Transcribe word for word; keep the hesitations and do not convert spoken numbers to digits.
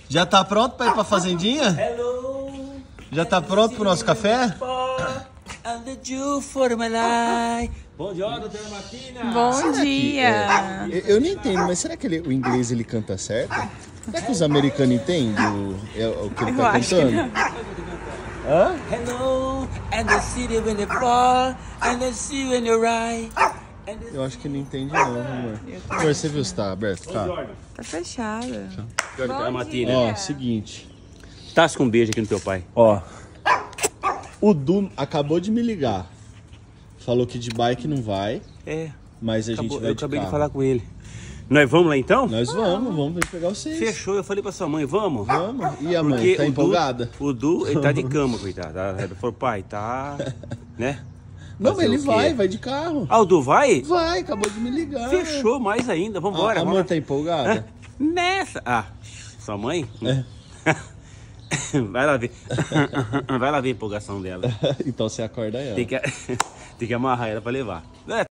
Já tá pronto pra ir pra fazendinha? Hello. Já tá pronto pro nosso café? And the dew for my life. Bom dia, doutora Martina. Bom dia! Eu, eu nem entendo, mas será que ele- o inglês ele canta certo? Será que os americanos entendem o, é, o que ele Eu tá acho que cantando? não. Hã? Hello, and the city when they fall, and the sea when you rise. Eu acho que ele não entende não, amor. Amor, você viu se tá aberto? Tá. Tá fechada. Doutora Bom Martina. Ó, dia. seguinte. Tasca um beijo aqui no teu pai. Ó. O Du acabou de me ligar. Falou que de bike não vai, É, mas a gente acabou, vai eu de acabei carro. de falar com ele. Nós vamos lá então? Nós vamos, vamos vir pegar vocês. Fechou, eu falei pra sua mãe, vamos? Vamos. E a mãe, Porque tá o Du- empolgada? O Du, ele tá de cama, coitado. Ele falou, pai, tá... Né? Não, Fazer ele o quê? vai, vai de carro. Ah, o Du vai? Vai, acabou de me ligar. Fechou mais ainda, A, vambora. a mãe vamos tá empolgada? Nessa. Ah, sua mãe? É. Vai lá ver. Vai lá ver a empolgação dela. Então você acorda ela. Tem que, tem que amarrar ela pra levar. É,